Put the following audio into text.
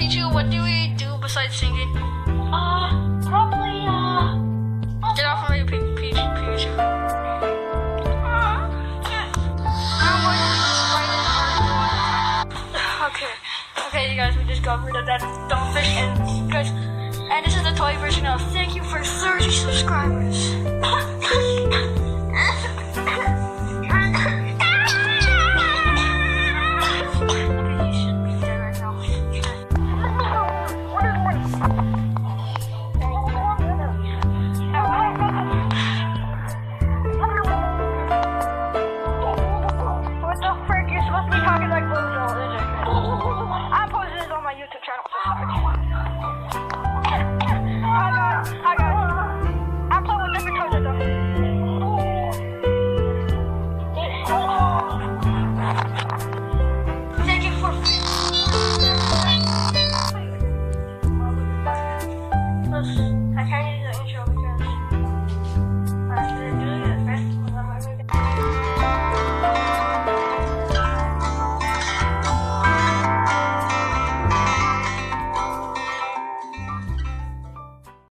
Pichu, what do we do besides singing? Probably, Get off of me, Pichu. Okay, you guys, we just got rid of that dumb fish, and guys, and this is the toy version of thank you for 30 subscribers. What the frick? You're supposed to be talking like Bozo, isn't it?